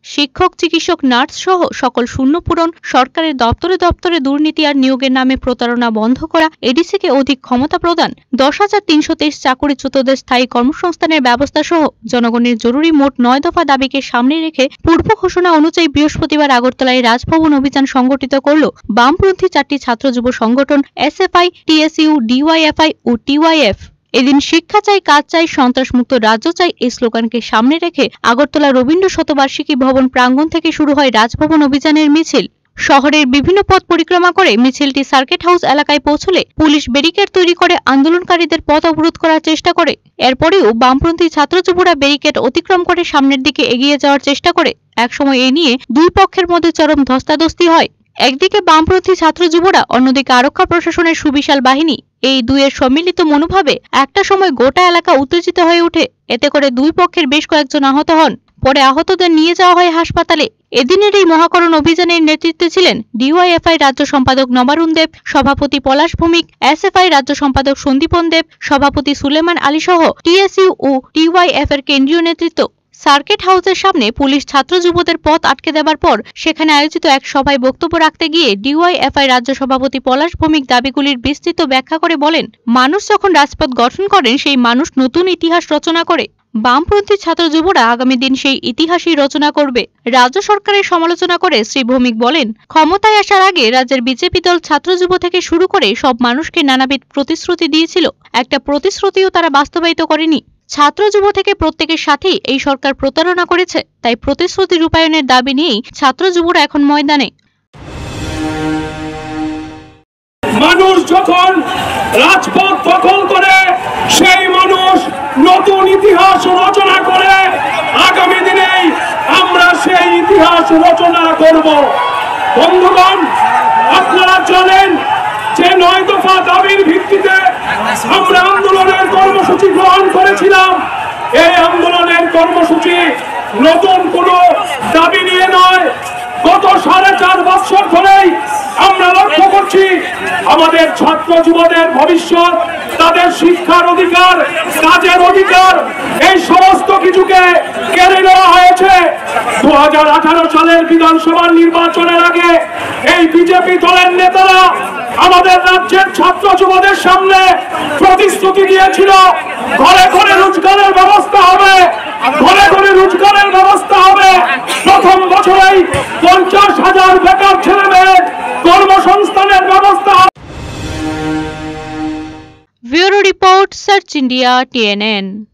শিক্ষক, চিকিৎসক, নার্স সহ সকল শূন্য পূরণ, সরকারের দপ্তরে দপ্তরে দুর্নীতি আর নিয়োগের নামে প্রতারণা বন্ধ করা, এডিসিকে অধিক ক্ষমতা প্রদান, 10,323 চাকরিচ্যুতদের স্থায়ী কর্মসংস্থানের ব্যবস্থা সহ জনগণের জরুরি মোট 9 দফা দাবিকে সামনে রেখে পূর্ব ঘোষণা অনুযায়ী বৃহস্পতিবার আগরতলায় রাজভবন অভিযান সংগঠিত করল বামপন্থী 4টি ছাত্র যুব সংগঠন এসএফআই, টিএসইউ, ডিওয়াইএফআই ও টিওয়াইএফ। এদিন শিক্ষা চাই, কাজ চাই, সন্ত্রাসমুক্ত রাজ্য চাই এই স্লোগানকে সামনে রেখে আগরতলা রবীন্দ্র শতবার্ষিকী ভবন প্রাঙ্গণ থেকে শুরু হয় রাজভবন অভিযানের মিছিল। শহরের বিভিন্ন পথ পরিক্রমা করে মিছিলটি সার্কিট হাউস এলাকায় পৌঁছলে পুলিশ ব্যারিকেড তৈরি করে আন্দোলনকারীদের পথ অবরোধ করার চেষ্টা করে। এরপরেও বামপন্থী ছাত্র যুবরা ব্যারিকেড অতিক্রম করে সামনের দিকে এগিয়ে যাওয়ার চেষ্টা করে। একসময় এ নিয়ে দুই পক্ষের মধ্যে চরম ধস্তাধস্তি হয়। একদিকে বামপন্থী ছাত্র যুবরা, অন্যদিকে আরক্ষা প্রশাসনের সুবিশাল বাহিনী। এই দুইয়ের সম্মিলিত মনোভাবে একটা সময় গোটা এলাকা উত্তেজিত হয়ে ওঠে। এতে করে দুই পক্ষের বেশ কয়েকজন আহত হন। পরে আহতদের নিয়ে যাওয়া হয় হাসপাতালে। এদিনের এই মহাকরণ অভিযানের নেতৃত্বে ছিলেন ডিওয়াইএফআই রাজ্য সম্পাদক নবারুণ দেব, সভাপতি পলাশ ভৌমিক, এসএফআই রাজ্য সম্পাদক সন্দীপন দেব, সভাপতি সুলেমান আলী সহ টিএসইউ ও টিওয়াইএফ এর কেন্দ্রীয় নেতৃত্ব। সার্কিট হাউসের সামনে পুলিশ ছাত্র যুবদের পথ আটকে দেওয়ার পর সেখানে আয়োজিত এক সভায় বক্তব্য রাখতে গিয়ে ডিওয়াইএফআই রাজ্য সভাপতি পলাশ ভৌমিক দাবিগুলির বিস্তৃত ব্যাখ্যা করে বলেন, মানুষ যখন রাজপথ গঠন করেন সেই মানুষ নতুন ইতিহাস রচনা করে। বামপন্থী ছাত্র যুবরা আগামী দিন সেই ইতিহাসই রচনা করবে। রাজ্য সরকারের সমালোচনা করে শ্রী ভৌমিক বলেন, ক্ষমতায় আসার আগে রাজ্যের বিজেপি দল ছাত্র যুব থেকে শুরু করে সব মানুষকে নানাবিধ প্রতিশ্রুতি দিয়েছিল, একটা প্রতিশ্রুতিও তারা বাস্তবায়িত করেনি। ছাত্র যুব থেকে প্রত্যেকের সাথেই এই সরকার প্রতারণা করেছে। তাই প্রতিশ্রুতি রূপায়ণের দাবি নিয়েই ছাত্র যুবরা এখন ময়দানে। মানুষ যখন রাজপথ দখল করে সেই মানুষ নতুন ইতিহাস রচনা করে। আগামী দিনেই আমরা সেই ইতিহাস রচনা করব। বন্ধুগণ, আপনারা জানেন যে 9 দফা দাবির ভিত্তিতে আমরা আন্দোলনের কর্মসূচি গ্রহণ করেছিলাম। এই আন্দোলনের কর্মসূচি নতুন কোনো দাবি নিয়ে নয়। গত 4.5 বছর ধরেই আমরা লক্ষ্য করছি আমাদের ছাত্র যুবদের ভবিষ্যৎ, তাদের শিক্ষার অধিকার, কাজের অধিকার, এই সমস্ত কিছুকে কেড়ে নেওয়া হয়েছে। 2018 সালের বিধানসভা নির্বাচনের আগে এই বিজেপি দলের নেতারা আমাদের রাজ্যের ছাত্র যুবদের সামনে প্রতিশ্রুতি দিয়েছিল, ঘরে ঘরে রোজগারের ব্যবস্থা হবে, ঘরে ঘরে রোজগারের ব্যবস্থা হবে। প্রথম বছরেই 50,000 বেকার ছেলে মেয়ের কর্মসংস্থানের ব্যবস্থা। Bureau report, search India, TNN।